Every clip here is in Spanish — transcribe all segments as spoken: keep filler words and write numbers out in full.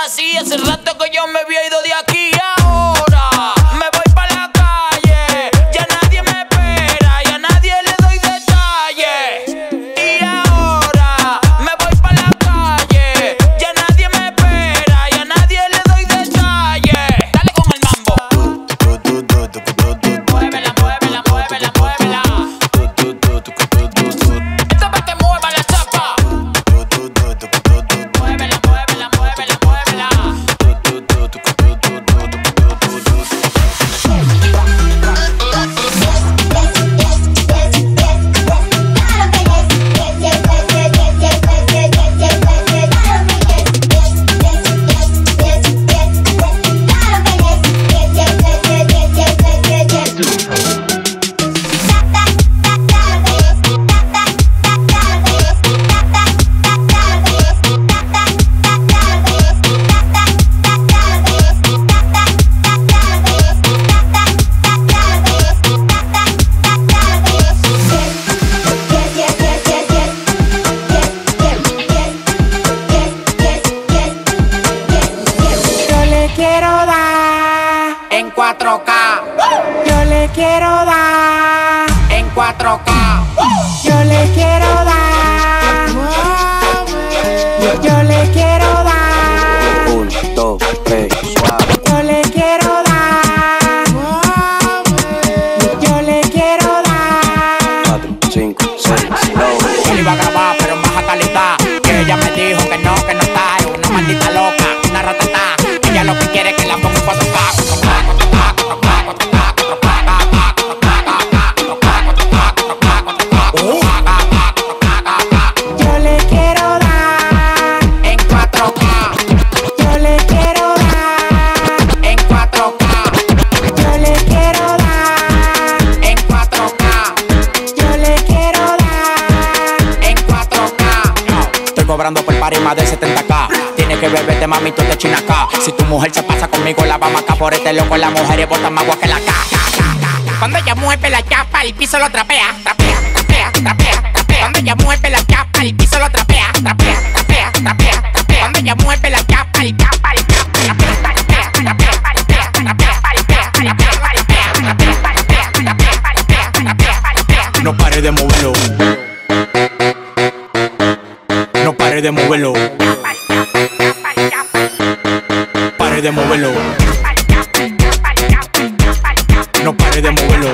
así, hace rato que yo me había ido de aquí. Ahora me voy pa' la calle, ya nadie me espera, ya nadie le doy detalles. Y ahora me voy pa' la calle, ya nadie me espera, ya nadie le doy detalles. Dale con el mambo. Muévela, muévela, muévela, muévela. Esta vez que mueva la chapa. Muévela, muévela, muévela, muévela. cuatro K. Yo le quiero dar En cuatro K. Yo le quiero dar Yo le quiero dar Un, dos, tres, suave. Yo le quiero dar Yo le quiero dar Cuatro, cinco, seis, no. Yo le iba a grabar, pero en baja calidad. Que ella me dijo que no, que no está. Es una maldita loca, una ratata. Ella lo que quiere es que la ponga en cuatro K. Yo le quiero dar En cuatro K. Yo le quiero dar En cuatro K. Yo le quiero dar En cuatro K. Yo le quiero dar En cuatro K. Estoy cobrando por party más de setenta K. Tienes que beberte, mami, tú te china acá. Si tu mujer se pasa conmigo, la vamos acá. Por este loco, la mujer y bota más agua que la K. Cuando ella mueve la chapa, el piso lo trapea. Trapea, trapea, trapea, trapea. Cuando ella mueve la chapa, el piso lo trapea. Trapea, trapea, trapea, trapea. Cuando ella mueve la chapa, el chapa, el chapa, trapea, trapea, trapea, trapea, trapea, trapea, trapea, trapea, trapea, trapea, trapea. No pare de moverlo. No pare de moverlo. Pare de moverlo. No pare de moverlo.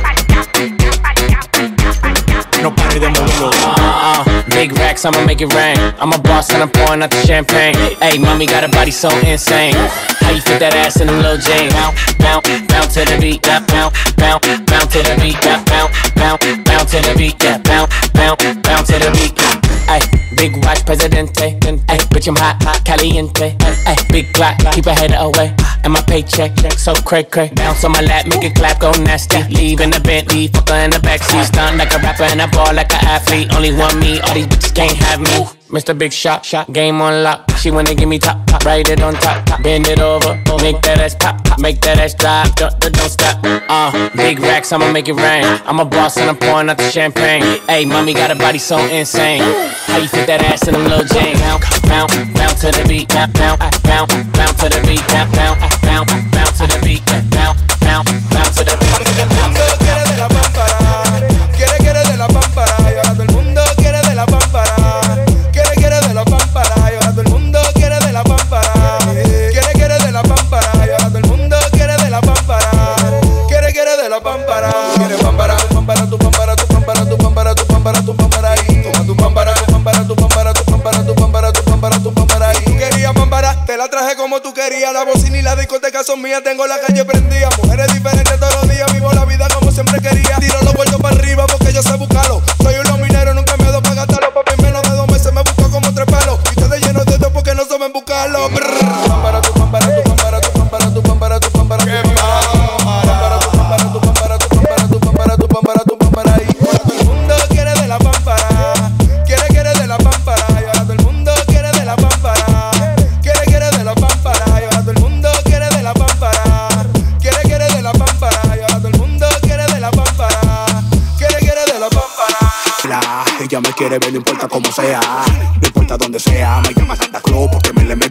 No pare de moverlo. Uh, big racks, I'ma make it rain. I'm a boss and I'm pouring out the champagne. Hey, mommy got a body so insane. How you fit that ass in them little jeans? Bounce, bounce, bounce to the beat. Yeah, bounce, bounce, bounce to the beat. Yeah, bounce, bounce, bounce to the beat. Yeah, bounce, bounce, bounce to the beat. Ay, big watch, Presidente. Ay, bitch, I'm hot, hot, caliente. Ay, big clock, keep a head away. And my paycheck, so cray cray. Bounce on my lap, make it clap, go nasty. Leave in the Bentley, fucker in the backseat. Stunt like a rapper and I ball like an athlete. Only one me, all these bitches can't have me. Mister Big Shot, shot, game on lock. She wanna give me top, top, ride it on top, top. Bend it over, make that ass pop, pop. Make that ass drop, don't, don't stop. Uh, big racks, I'ma make it rain. I'm a boss and I'm pouring out the champagne. Hey, mommy got a body so insane. How you fit that ass in them little jeans? Bounce, bounce, bounce to the beat. Bounce, bounce, bounce, bounce to the beat. Bounce, bounce, bounce, bounce to the beat. Bounce, bounce, bounce to the beat. Quiere de la pámpara, quiere, quiere de la pámpara, y ahora todo el mundo quiere de la pámpara. Quiere, quiere de la pámpara, y ahora todo el mundo quiere de la pámpara. Quiere, quiere de la pámpara, y ahora todo el mundo quiere de la pámpara. Quiere, quiere de la pámpara. Quiere pámpara, tu pámpara, tu pámpara, tu pámpara, tu pámpara, tu pámpara, tu pámpara, y toma tu pámpara, tu pámpara, tu pámpara, tu pámpara, tu pámpara, tu pámpara, tu pámpara, y tú querías pámpara, te la traje como tú querías. La bocina y la discoteca son mías, tengo la calle prendida. Mujeres diferentes todos los días, vivo la vida como siempre quería. Tiro los vueltos para arriba porque yo sé buscarlo. Soy unos mineros, nunca me doy para gastarlo. Papi, menos de dos meses me busco como tres palos. Y ustedes llenos de esto porque no saben buscarlo. Brrr. Pámpara, tu pámpara, tu pámpara, tu pámpara, tu pámpara, tu pámpara, tu pámpara. Pámpara, tu pámpara, tu pámpara, tu pámpara, tu pámpara, tu pámpara, tu pámpara. Y ahora todo el mundo quiere de la pámpara. Quiere, quiere de la pámpara. Y ahora todo el mundo quiere de la pámpara. Quiere, quiere de la pámpara. Y ahora todo el mundo quiere de la pámpara. Quiere, quiere de la pámpara. Y ahora todo el mundo quiere de la pámpara. Quiere, quiere de la pámpara. La, ella me quiere ver, no importa cómo sea, no importa donde sea. Me llama Santa Claus porque me le meto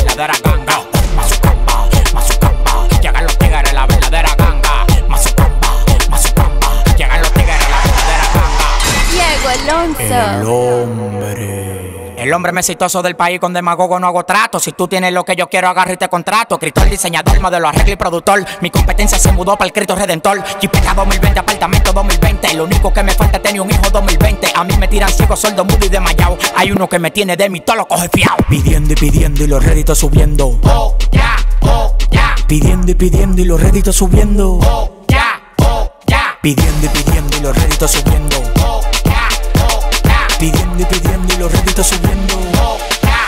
verdadera ganga. Mazucamba, mazucamba, llegan los tigres, la verdadera ganga. Mazucamba, mazucamba, llegan los tigres, la verdadera ganga. Diego Alonso. El hombre. El hombre más exitoso del país, con demagogo no hago trato. Si tú tienes lo que yo quiero, agarro y te contrato. Escritor, diseñador, modelo, arreglo y productor. Mi competencia se mudó para el Cristo Redentor. Jipeta dos mil veinte, apartamento dos mil veinte. Lo único que me falta es tener un hijo dos mil veinte. A mí me tiran ciego, sordo, mudo y desmayado. Hay uno que me tiene de mí, todo lo coge fiao. Pidiendo y pidiendo y los réditos subiendo. Oh, ya, oh, ya. Pidiendo y pidiendo y los réditos subiendo. Oh, ya, oh, ya. Pidiendo y pidiendo y los réditos subiendo. Oh, ya, oh, ya. Pidiendo y pidiendo y los réditos subiendo. Oh, ya.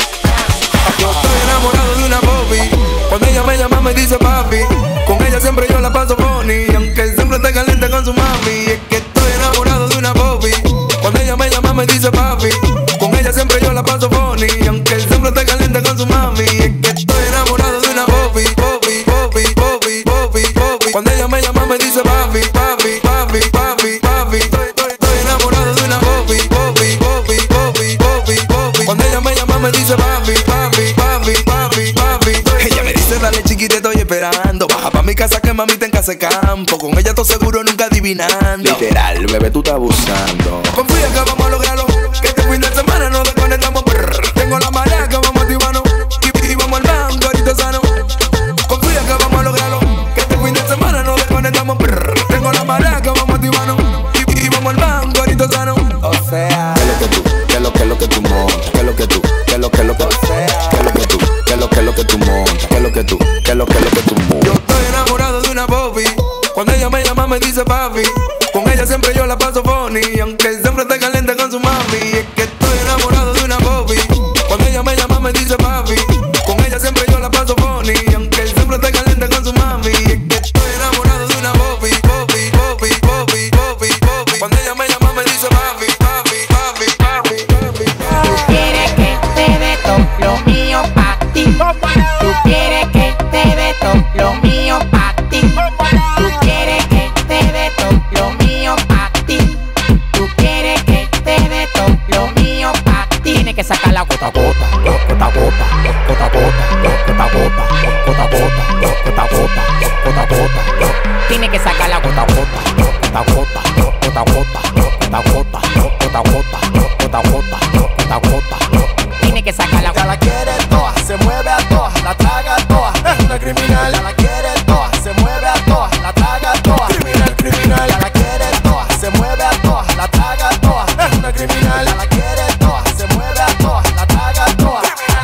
Yo estoy enamorado de una Bobby. Cuando ella me llama me dice papi. Con ella siempre yo la paso funny. Aunque siempre esté caliente con su mami. Es que estoy enamorado de una Bobby. Cuando ella me llama me dice papi. Con ella siempre yo la paso funny. Aunque siempre esté caliente con su mami. Es que estoy enamorado de una Bobby. Bobby, Bobby, Bobby, Bobby, Bobby. Cuando ella me llama me dice papi, papi, papi, papi, papi. Estoy, estoy, estoy enamorado de una Bobby. Bobby, Bobby, Bobby, Bobby, Bobby. Cuando ella me llama me dice papi, papi, papi, papi, papi. Ella me dice dale chiquita, estoy esperando. Baja pa' mi casa que mami tenga ese campo. Con ella todo seguro nunca adivinando. Literal, bebé, tú estás abusando. Confía que vamos a lograrlo. Que este fin de semana nos desconectamos. Brr. Tengo la marea que vamos a activarnos. Y, y vamos al banco ahorita sano. Confía que vamos a lograrlo. Que este fin de semana nos desconectamos. Brr. Tengo la marea que vamos a activarnos. Y, y vamos al banco ahorita sano. O sea, ¿qué es lo que tú? ¿Qué es lo que es lo que tú montas? ¿Qué es lo que tú? ¿Qué es lo que es lo que tú? ¿Qué es lo que tú? ¿Qué es lo que es lo que tú montas? ¿Qué es lo que tú? ¿Qué es lo que es lo que tú montas? yo estoy enamorado de una Bobby. Cuando ella me llama me dice papi. Con ella siempre yo la paso funny. Aunque siempre esté caliente con su mami. Es que estoy enamorado de una Bobby. Cuando ella me llama me dice papi. Con ella siempre yo la paso funny. Aunque siempre esté caliente con su mami. Es que estoy enamorado de una Bobby. Bobby, Bobby, Bobby, Bobby, Bobby. Cuando ella me llama me dice papi, papi, papi, papi, papi, papi. Tú quieres que te dé todo lo mío pa' ti. Tú quieres que te dé todo lo mío pa' ti. Tú quieres que te dé todo lo mío pa' ti. Tú quieres que te dé todo lo mío pa' ti. Tienes que sacar la gota a gota, gota a gota, gota a gota, gota a gota, gota a gota, gota a gota, gota a gota. Tienes que sacar la gota a gota, gota a gota, gota a gota, gota a gota, gota a gota, gota a gota, gota a gota. Tienes que sacar la gota. Ya la quiere toa, se mueve a toa, la traga toa, es una criminal. Ya la quiere toa, se mueve a toa, la traga toa, criminal, criminal. Ya la quiere toa, se mueve a toa, la traga toa, es una criminal. Ya la quiere toa, se mueve a toa, la traga toa.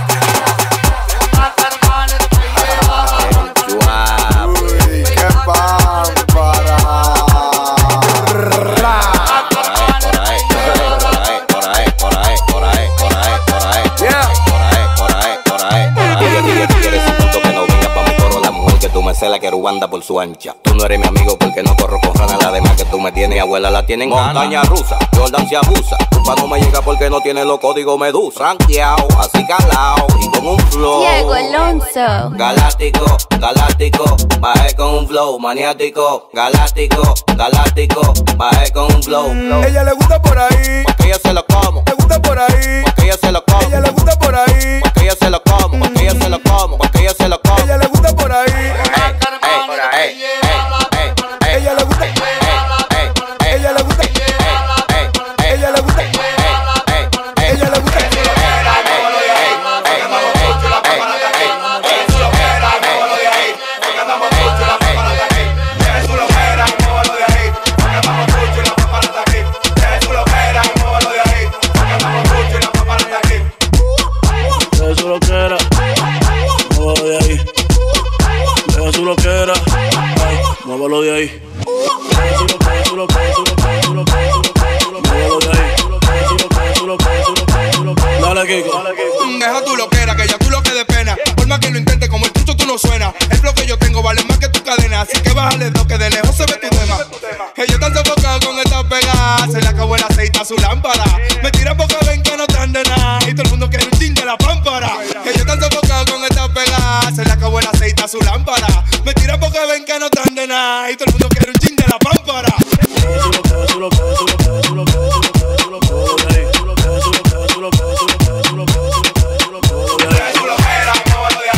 Uy, qué pámpara. Por ahí, por ahí, por ahí, por ahí, por ahí, por ahí, por ahí, por ahí, por ahí, por ahí, por ahí. Dile, dile, tú quieres un punto que no venga pa' mi coro. La mujer que tú me celas quiero anda por su ancha. Tú no eres mi amigo porque no corro con rana. La demás que tú me tienes, abuela la tienen montaña rusa. Jordan se abusa. Tu pa' no me llega porque no tiene los códigos medusa. Ranqueao, así calao y con un flow. Diego Alonso. Galáctico, galáctico, bajé con un flow maniático. Galáctico, galáctico, bajé con un flow. Ella le gusta por ahí. Porque yo se lo como. Le gusta por ahí. Porque yo se lo como. Ella le gusta por ahí. Porque yo se lo como. Porque yo se lo como. Porque yo se lo como. Ella le gusta por ahí. Ey, ey, por ahí. Ey, ey, ey. Ella le gusta. Ey, ey, ey. Ella le gusta. Ey, ey, ey. Ella le gusta. Ey, ey, ey. Ella le gusta. Eso lo que era, muévalo de ahí. Eso lo que era, ay, muévalo de ahí. Eso lo que, eso lo que, eso lo que, eso lo que, eso lo que, eso lo que, muévalo de ahí. Eso lo que, eso lo que, eso lo que, eso lo que, eso lo que. Dale, Kiko, dale, Kiko. Deja tú lo que era, que ya tú lo que de pena. Por más que lo intentes, como el tuyo tú no suena. El flow que yo tengo vale más que tu cadena. Así que bájale dos, que de lejos se ve tu tema. Ellos están sofocados con esta pegada. Se le acabó el aceite a su lámpara. Me tiran porque ven que no están de nada. Y todo el mundo quiere un chin de la pámpara. Ellos están sofocados con esta pegada. Se le acabó el aceite a su lámpara. Me tiran porque ven que no están de nada. Y todo el mundo quiere un chin de la pámpara. Eso lo que, eso lo que, eso lo que, eso lo que, eso lo que, eso lo que, muévalo de ahí. Eso lo que, eso lo que, eso lo que, eso lo que, eso lo que, eso lo que, eso lo que, muévalo de ahí.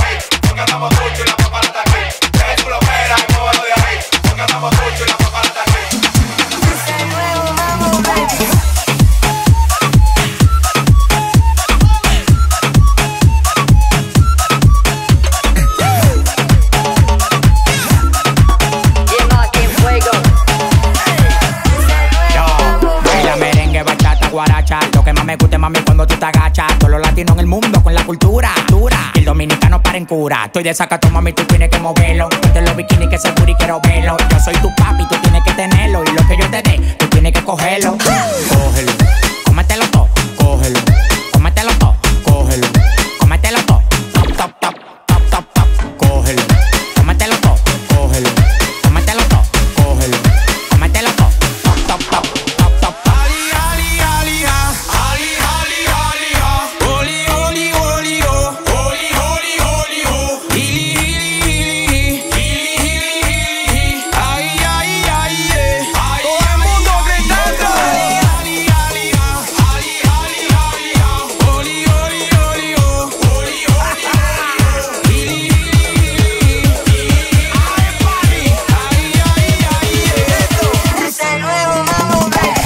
cura. Estoy de sacato, mami, tú tienes que moverlo. Ponte los bikinis que se y quiero verlo. Yo soy tu papi, tú tienes que tenerlo. Y lo que yo te dé, tú tienes que cogerlo. Cógelo, cómetelo todo, cógelo. Cómetelo todo, cógelo. Cómetelo todo, top, top, top, top, top, top. Cógelo, cómetelo todo, cógelo. Cómetelo todo, cógelo. Cómetelo todo, top, top, top, top, top, top. Ali, ali, ali, ha. Ali, ali, ali, ha. Oli, oli, oli, oh. Oli, oli, oli, oh. Hili, hili, hili, hili, hili, hili. Ay, ay, ay, eh. Todo el mundo gritando. Ali, ali, ali, ha. Ali, ali, ali, ha. Oli, oli, oli, oh. Oli, oli, oli, oh. Hili, hili, hili, hili. Ay, papi. Ay, ay, ay, eh. Ese nuevo mambo, baby.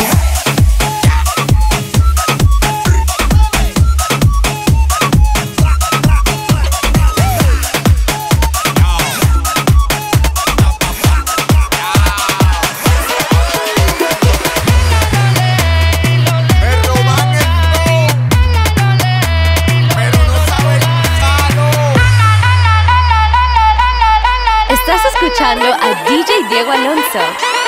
Perro van el flow, pero no saben usarlo. Estás escuchando a D J Diego Alonso.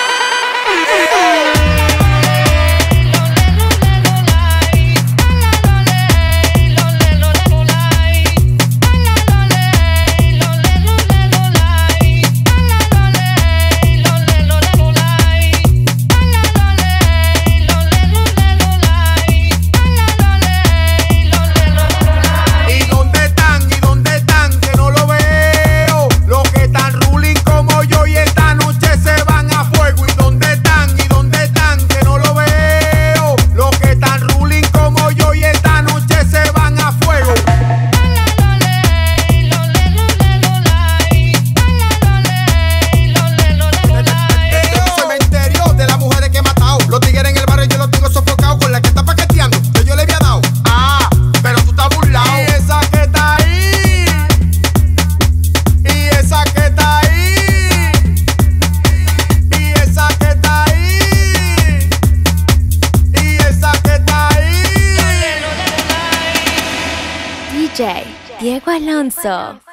¿Y dónde están? ¿Y dónde están? Que no lo veo. Los que están ruling como yo y esta noche se van a fuego. ¿Y dónde están? ¿Y dónde están? Que no lo veo. Los que están ruling como yo y esta noche se van a fuego. Este es un cementerio de las mujeres que he matado. Los tigres en el barrio yo los tengo sofocados. Con la que está paqueteando que yo le había dado. Ah, pero tú estás burlado. Y esa que está ahí. Y esa que está ahí. Y esa que está ahí. Y esa que está ahí. D J Diego Alonso.